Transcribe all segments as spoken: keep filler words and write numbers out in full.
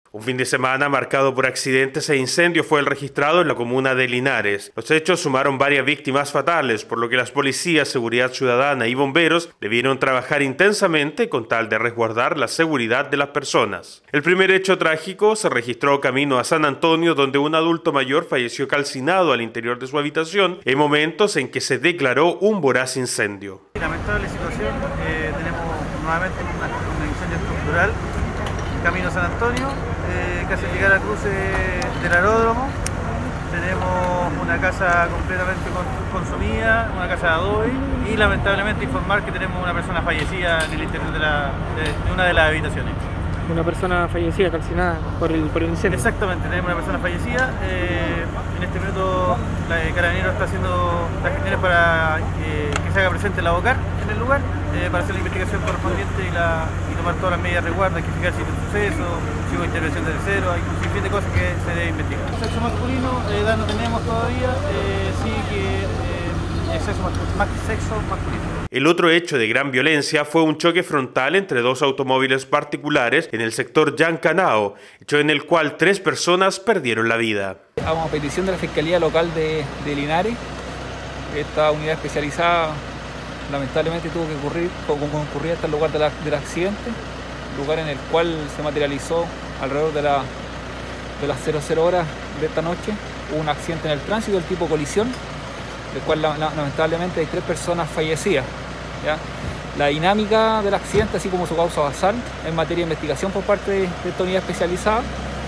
Un fin de semana marcado por accidentes e incendios fue el registrado en la comuna de Linares. Los hechos sumaron varias víctimas fatales, por lo que las policías, seguridad ciudadana y bomberos debieron trabajar intensamente con tal de resguardar la seguridad de las personas. El primer hecho trágico se registró camino a San Antonio, donde un adulto mayor falleció calcinado al interior de su habitación en momentos en que se declaró un voraz incendio. Lamentable situación, eh, tenemos nuevamente una, un incendio estructural camino a San Antonio, eh, casi al llegar al cruce del aeródromo. Tenemos una casa completamente consumida, una casa de adobe, y lamentablemente informar que tenemos una persona fallecida en el interior de, la, de, de una de las habitaciones. Una persona fallecida, calcinada por el, por el incendio. Exactamente, tenemos una persona fallecida. Eh, en este minuto la Carabinero está haciendo las gestiones para eh, que se haga presente la OCAR en el lugar, eh, para hacer la investigación correspondiente y, la, y tomar todas las medidas de resguardo, hay que fijar si es un suceso, si hubo intervención de tercero, hay un sinfín de cosas que se debe investigar. El sexo masculino, eh, edad no tenemos todavía, eh, sí que eh, es sexo, más sexo masculino. El otro hecho de gran violencia fue un choque frontal entre dos automóviles particulares en el sector Yancanao, hecho en el cual tres personas perdieron la vida. A petición de la Fiscalía Local de, de Linares, esta unidad especializada lamentablemente tuvo que concurrir, concurrir hasta el lugar de la, del accidente, lugar en el cual se materializó alrededor de, la, de las cero cero horas de esta noche. Hubo un accidente en el tránsito del tipo colisión, del cual lamentablemente hay tres personas fallecidas. ¿Ya? La dinámica del accidente, así como su causa basal, en materia de investigación por parte de, de esta unidad especializada.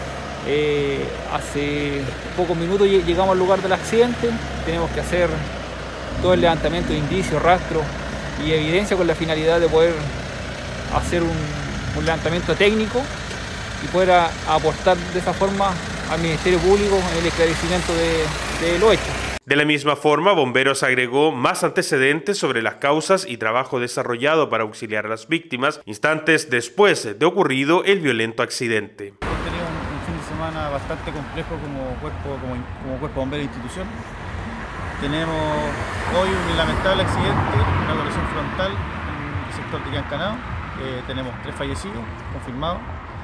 Eh, hace pocos minutos llegamos al lugar del accidente, tenemos que hacer todo el levantamiento de indicios, rastros y evidencia con la finalidad de poder hacer un, un levantamiento técnico y poder a, a aportar de esa forma al Ministerio Público en el esclarecimiento de, de los hechos. De la misma forma, Bomberos agregó más antecedentes sobre las causas y trabajo desarrollado para auxiliar a las víctimas instantes después de ocurrido el violento accidente. Hemos tenido un, un fin de semana bastante complejo como cuerpo, como, como cuerpo bombero de institución. Tenemos hoy un lamentable accidente, una colisión frontal en el sector de Yancanao. Eh, tenemos tres fallecidos confirmados.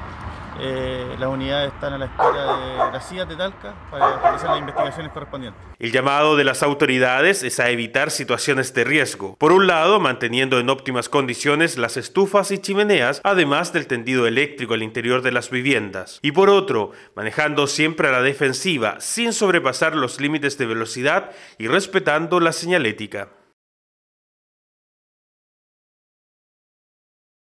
Eh, las unidades están a la espera de las C I A de Talca para realizar las investigaciones correspondientes. El llamado de las autoridades es a evitar situaciones de riesgo. Por un lado, manteniendo en óptimas condiciones las estufas y chimeneas, además del tendido eléctrico al interior de las viviendas. Y por otro, manejando siempre a la defensiva, sin sobrepasar los límites de velocidad y respetando la señalética.